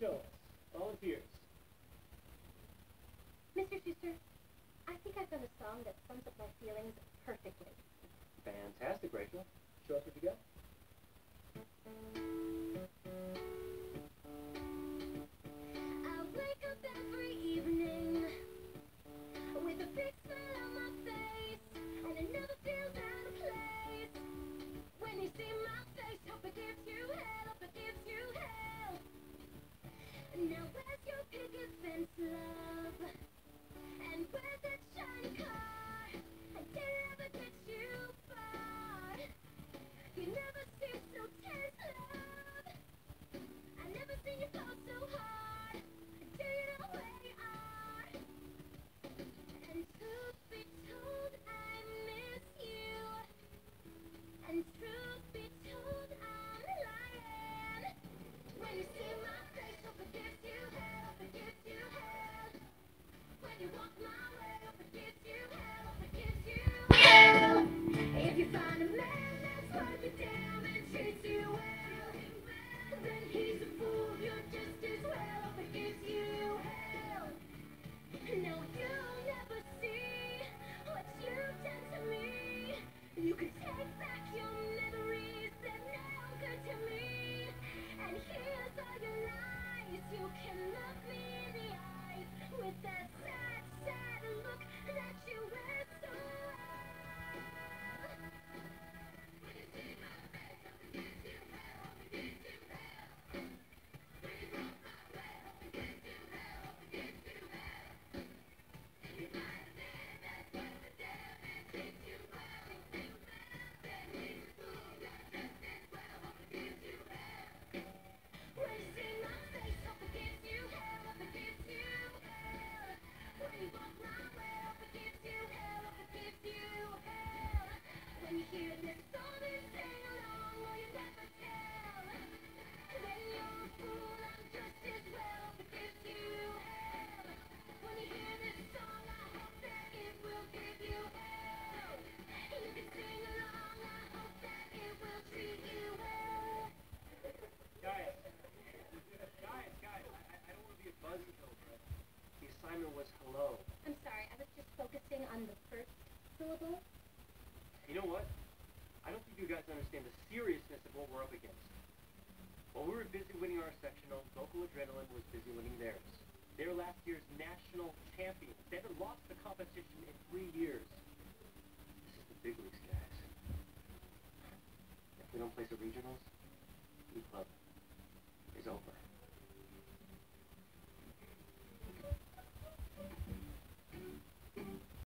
show us. Volunteers. Mr. Schuster, I think I've done a song that sums up my feelings perfectly. Fantastic, Rachel. Show us what you got. I wake up every evening with a big smile on my face, and it never feels out of place. When you see my face, hope it gives you hell, hope it gives you hell. Now where's your picket fence, love? And where's that shiny car? I didn't ever get you far. You never seem so tense, love. I never seen you fall so hard. Do you know where you are? And truth be told, I miss you. And truth be told, I'm lying. When you see my face, hope it gives you hell, hope it gives you hell. When you walk my way, hope it gives you hell, hope it gives you hell. If you find a man that's worth your damn and treats you well, then he's a fool, you're just as well, hope it gives you hell. No, you'll never see what you've done to me. You can take back your memories, they're no good to me. And here's all your lies, you can look me in the eyes with that sad, sad look that you wear so well. When you see my face, hope it gives you hell, hope it gives you hell. When you walk my way, hope it gives you hell, hope it gives you hell. If you find a man that's worth the damn and treats you well, then he's a fool, you're just as well, hope it gives you hell. When you see my face, hope it gives you hell, hope it gives you hell. When you walk my way, hope it gives you hell, hope it gives you hell. When you hear this song and sing along, will you never tell? Then you're a fool, I'm just as well, hope it gives you hell. When you hear this song, I hope that it will give you hell. You can sing along, I hope that it will treat you well. Guys, I don't want to be a buzzkill, but the assignment was hello. I'm sorry, I was just focusing on the first syllable. You know what? I don't think you guys understand the seriousness of what we're up against. While we were busy winning our sectional, Local Adrenaline was busy winning theirs. They're last year's national champions. They haven't lost the competition in 3 years. This is the big leagues, guys. If we don't place at regionals,